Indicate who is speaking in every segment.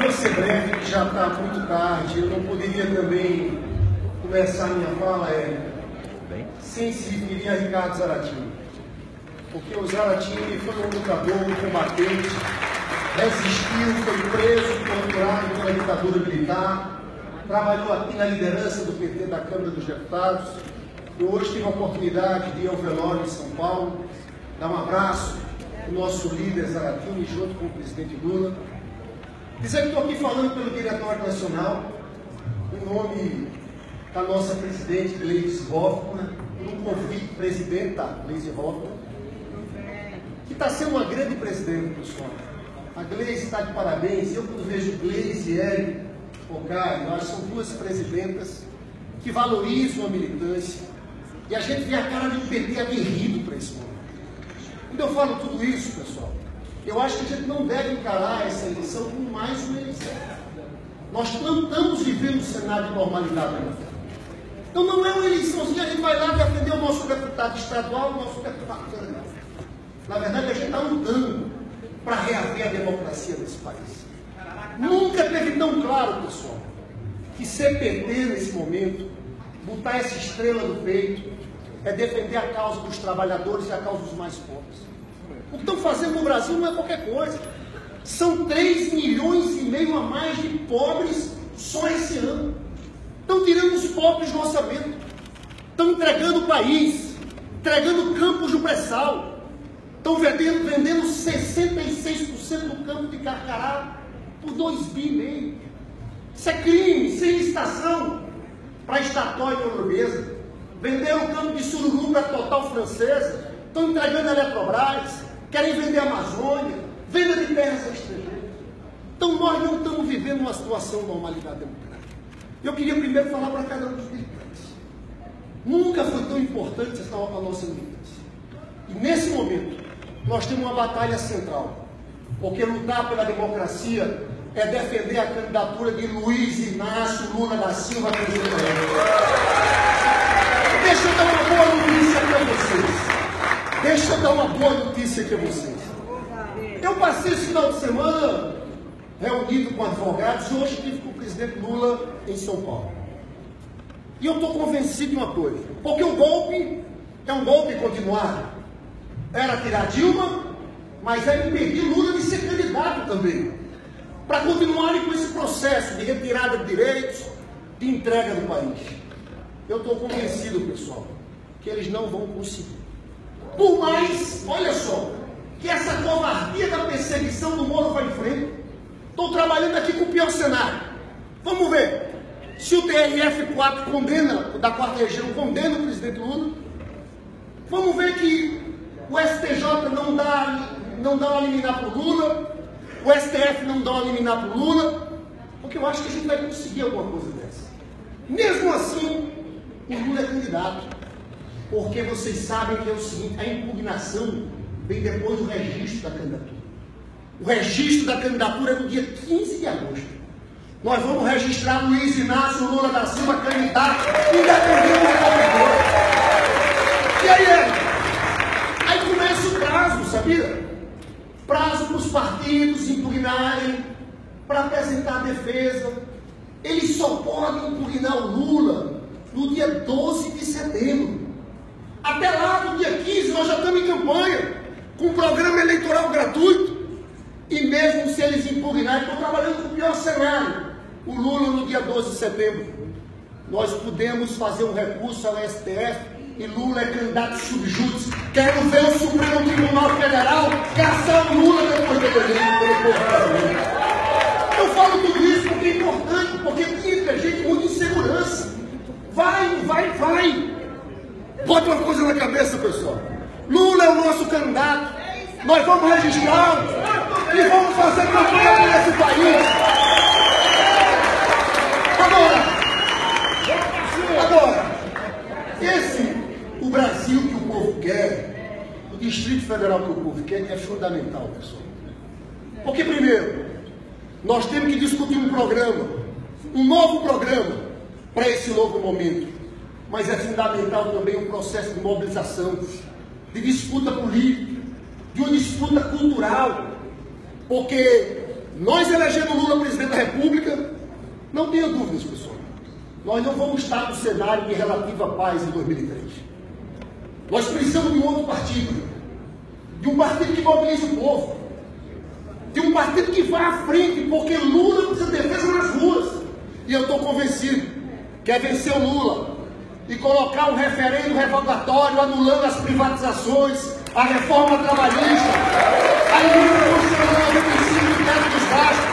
Speaker 1: vou ser breve, que já está muito tarde. Eu não poderia também começar minha fala sem se referir a Ricardo Zaratini. Porque o Zaratini foi um lutador, um combatente, resistiu, foi preso, torturado pela ditadura militar, trabalhou aqui na liderança do PT da Câmara dos Deputados. Eu hoje tive a oportunidade de ir ao velório em São Paulo, dar um abraço ao nosso líder Zaratini, junto com o presidente Lula. Dizer que estou aqui falando pelo Diretório Nacional, em nome da nossa presidente Gleisi Hoffmann, por um convite, presidenta Gleisi Hoffmann, que está sendo uma grande presidente, pessoal. A Gleisi está de parabéns. Eu, quando vejo Gleisi e Hélio Pocari, eu acho que são duas presidentas que valorizam a militância, e a gente vê a cara de um PT aguerrido para esse momento. Quando eu falo tudo isso, pessoal, eu acho que a gente não deve encarar essa eleição como mais uma eleição. Nós não estamos vivendo um cenário de normalidade ainda. Então não é uma eleiçãozinha, a gente vai lá defender o nosso deputado estadual, o nosso deputado federal. Na verdade, a gente está lutando para reaver a democracia desse país. Nunca teve tão claro, pessoal, que ser PT nesse momento, botar essa estrela no peito, é defender a causa dos trabalhadores e a causa dos mais pobres. O que estão fazendo no Brasil não é qualquer coisa. São 3,5 milhões a mais de pobres só esse ano. Estão tirando os pobres do orçamento. Estão entregando o país, entregando campos do pré-sal. Estão vendendo 66% do campo de Carcará por 2,5 bi. Isso é crime, sem licitação, para a Statoil norueguesa. Venderam o campo de Sururu para a Total francesa. Estão entregando a Eletrobras. Querem vender a Amazônia, venda de terras estrangeiras. Então nós não estamos vivendo uma situação de normalidade democrática. Eu queria primeiro falar para cada um dos militantes. Nunca foi tão importante a nossa militância. E nesse momento, nós temos uma batalha central. Porque lutar pela democracia é defender a candidatura de Luiz Inácio Lula da Silva presidente. Deixa eu dar uma boa notícia para vocês. Deixa eu dar uma boa notícia aqui a vocês. Eu passei esse final de semana reunido com advogados e hoje estive com o presidente Lula em São Paulo. E eu estou convencido de uma coisa, porque o golpe é um golpe continuado. Era tirar Dilma, mas era impedir Lula de ser candidato também. Para continuarem com esse processo de retirada de direitos, de entrega do país. Eu estou convencido, pessoal, que eles não vão conseguir. Por mais, olha só, que essa covardia da perseguição do Moro vai em frente. Estou trabalhando aqui com o pior cenário. Vamos ver se o TRF4 condena, da 4ª região, condena o presidente Lula. Vamos ver que o STJ não dá uma liminar para o Lula, o STF não dá uma liminar para o Lula, porque eu acho que a gente vai conseguir alguma coisa dessa. Mesmo assim, o Lula é candidato. Porque vocês sabem que é o seguinte, a impugnação vem depois do registro da candidatura. O registro da candidatura é no dia 15 de agosto. Nós vamos registrar Luiz Inácio Lula da Silva candidato, independente do governador. E aí começa o prazo, sabia? Prazo para os partidos impugnarem, para apresentar a defesa. Eles só podem impugnar o Lula no dia 12 de setembro. Até lá, no dia 15, nós já estamos em campanha, com um programa eleitoral gratuito. E mesmo se eles impugnarem, estão trabalhando com o pior cenário. O Lula, no dia 12 de setembro, nós podemos fazer um recurso ao STF e Lula é candidato subjúdice. Quero ver o Supremo Tribunal Federal caçar o Lula depois do eleito pelo povo brasileiro. Eu falo tudo isso porque é importante, porque entra gente muita insegurança. Vai. Bota uma coisa na cabeça, pessoal. Lula é o nosso candidato. Nós vamos registrá-lo e vamos fazer campanha nesse país. Agora, o Brasil que o povo quer, o Distrito Federal que o povo quer, é fundamental, pessoal. Porque, primeiro, nós temos que discutir um programa, um novo programa para esse novo momento. Mas é fundamental também um processo de mobilização, de disputa política, de uma disputa cultural, porque Nós elegemos Lula presidente da República, não tenha dúvidas, pessoal. Nós não vamos estar no cenário de relativa paz em 2003. Nós precisamos de um outro partido. De um partido que mobilize o povo. De um partido que vá à frente, porque Lula precisa de defesa nas ruas. E eu estou convencido que é vencer o Lula e colocar um referendo revogatório, anulando as privatizações, a reforma trabalhista, a emenda constitucional 95 do teto dos gastos.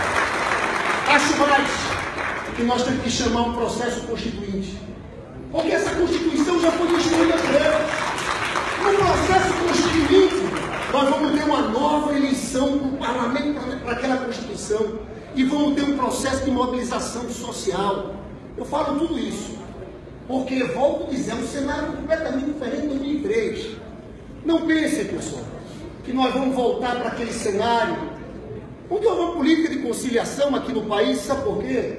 Speaker 1: Acho mais que nós temos que chamar um processo constituinte. Porque essa Constituição já foi destruída por ela. No processo constituinte, nós vamos ter uma nova eleição para o parlamento, para aquela Constituição, e vamos ter um processo de mobilização social. Eu falo tudo isso porque, volto a dizer, é um cenário completamente diferente de 2003. Não pensem, pessoal, que nós vamos voltar para aquele cenário onde houve uma política de conciliação aqui no país. Sabe por quê?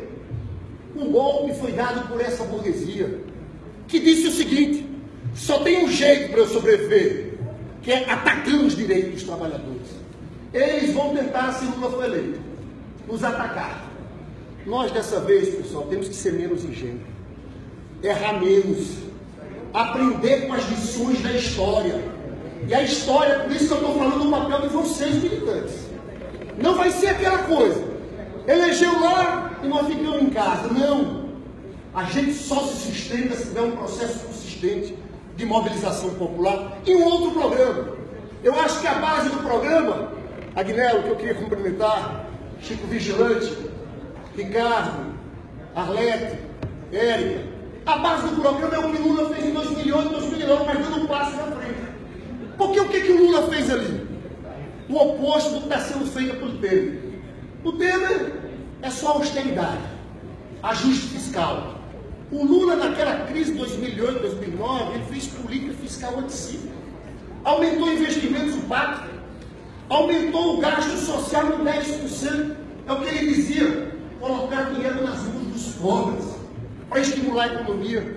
Speaker 1: O golpe foi dado por essa burguesia, que disse o seguinte: só tem um jeito para eu sobreviver, que é atacando os direitos dos trabalhadores. Eles vão tentar, se Lula for eleito, nos atacar. Nós, dessa vez, pessoal, temos que ser menos ingênuos, errar menos, aprender com as lições da história. E a história, por isso que eu estou falando do papel de vocês, militantes. Não vai ser aquela coisa, elegeu lá e nós ficamos em casa. Não. A gente só se sustenta se tiver um processo consistente de mobilização popular e um outro programa. Eu acho que a base do programa, Agnello, que eu queria cumprimentar, Chico Vigilante, Ricardo, Arlete, Érica, a base do programa é o que o Lula fez em 2008, 2009, mas dando um passo na frente. Porque o que o Lula fez ali? O oposto do que está sendo feito pelo Temer. O Temer é só austeridade, ajuste fiscal. O Lula, naquela crise de 2008, 2009, ele fez política fiscal anticíclica. Aumentou investimentos do pacto, aumentou o gasto social em 10%. É o que ele dizia: colocar dinheiro nas mãos dos pobres, para estimular a economia.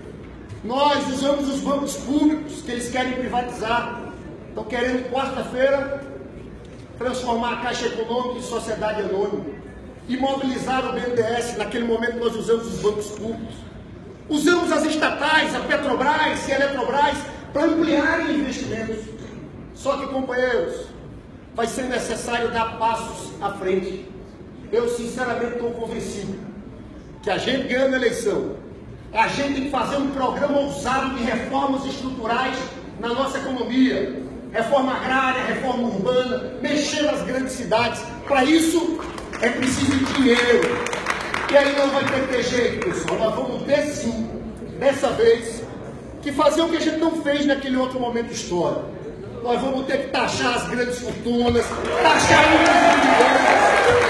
Speaker 1: Nós usamos os bancos públicos que eles querem privatizar. Estão querendo, quarta-feira, transformar a Caixa Econômica em sociedade anônima. E mobilizar o BNDES. Naquele momento nós usamos os bancos públicos. Usamos as estatais, a Petrobras e a Eletrobras, para ampliarem investimentos. Só que, companheiros, vai ser necessário dar passos à frente. Eu, sinceramente, estou convencido que a gente, ganhando a eleição, a gente tem que fazer um programa ousado de reformas estruturais na nossa economia. Reforma agrária, reforma urbana, mexer nas grandes cidades. Para isso, é preciso dinheiro. E aí não vai ter jeito, pessoal. Nós vamos ter, sim, dessa vez, que fazer o que a gente não fez naquele outro momento histórico. Nós vamos ter que taxar as grandes fortunas, taxar os dividendos.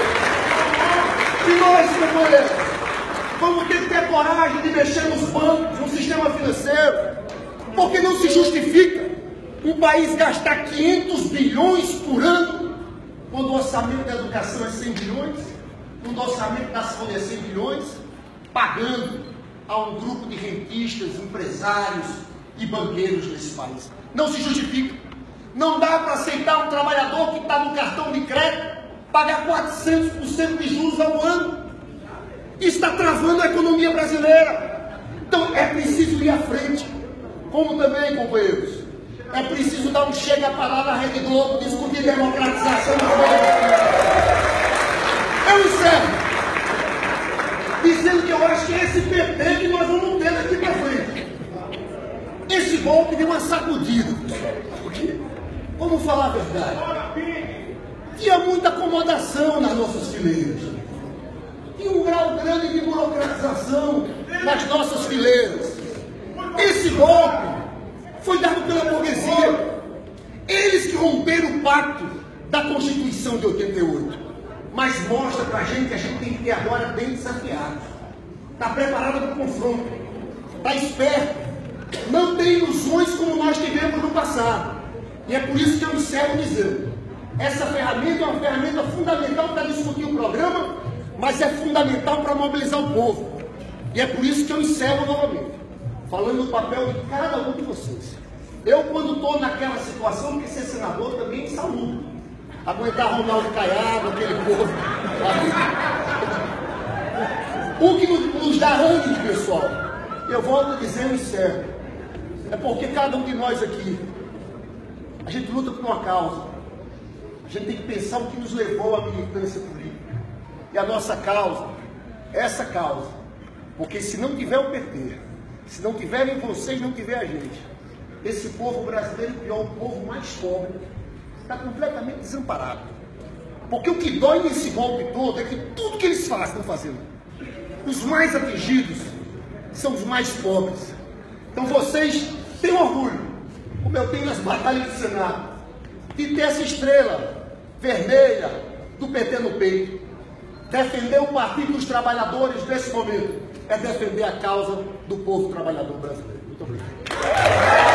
Speaker 1: E nós, companheiros, vamos ter que ter coragem de mexer nos bancos, no sistema financeiro, porque não se justifica um país gastar 500 bilhões por ano, quando o orçamento da educação é 100 bilhões, quando o orçamento da saúde é 100 bilhões, pagando a um grupo de rentistas, empresários e banqueiros nesse país. Não se justifica. Não dá para aceitar um trabalhador que está no cartão de crédito pagar 400% de juros ao ano. Isso está travando a economia brasileira. Então é preciso ir à frente. Como também, companheiros, é preciso dar um chega para lá na Rede Globo, discutir democratização do governo. Eu encerro dizendo que eu acho que é esse PT que nós vamos ter daqui para frente. Esse golpe deu uma sacudida. Porque, vamos falar a verdade, tinha muita acomodação nas nossas fileiras. Tinha um grau grande de burocratização nas nossas fileiras. Esse golpe foi dado pela burguesia. Eles que romperam o pacto da Constituição de 88. Mas mostra pra gente que a gente tem que ter agora bem desafiado. Está preparado para o confronto. Está esperto. Não tem ilusões como nós tivemos no passado. E é por isso que eu encerro dizendo: essa ferramenta é uma ferramenta fundamental para discutir o programa, mas é fundamental para mobilizar o povo. E é por isso que eu encerro novamente, falando do papel de cada um de vocês. Eu, quando estou naquela situação, porque ser senador também saúde. Aguentar Ronaldo Caiado, aquele povo O que nos dá ânimo, pessoal, eu volto dizendo e sério, é porque cada um de nós aqui, a gente luta por uma causa. A gente tem que pensar o que nos levou à militância política. E a nossa causa, essa causa, porque se não tiver o PT, se não tiverem vocês, não tiver a gente, esse povo brasileiro, pior, o povo mais pobre, está completamente desamparado. Porque o que dói nesse golpe todo é que tudo que eles fazem, estão fazendo, os mais atingidos são os mais pobres. Então vocês têm orgulho, como eu tenho nas batalhas do Senado, de ter essa estrela vermelha do PT no peito. Defender o Partido dos Trabalhadores nesse momento é defender a causa do povo trabalhador brasileiro. Muito obrigado.